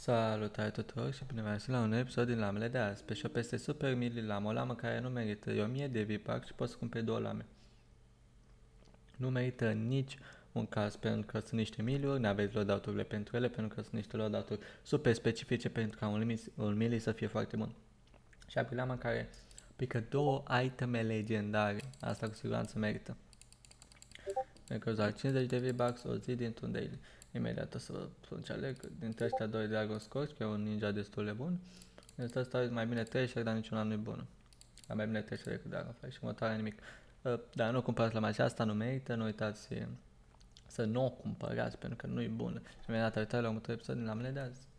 Salutare tuturor și bine v-am la un nou episod din lamele de azi. Pe shop este Super Mili Lamă, o lamă care nu merită, e 1000 de V-Bucks și poți să cumperi 2 lame. Nu merită nici un caz pentru că sunt niște miliuri, nu aveți loadout-urile pentru ele, pentru că sunt niște loadout-uri super specifice pentru ca un mili să fie foarte bun. Și apoi lama care pică 2 iteme legendare, asta cu siguranță merită. Pentru că doar 50 de V-Bucks o zi dintr-un daily. Imediat o să vă spun ce aleg. Dintre ăștia 2 Dragon Scorch, că e un ninja destul de bun. Dintre ăsta mai bine Thresher, dar niciuna nu e bună. Dar mai bine Thresher decât Dragonfly și următoarea nimic. Dar nu cumpărați la magia asta, nu merită, nu uitați să nu o cumpărați pentru că nu e bună. Și imediat uitați la următorul episod din lamele de azi.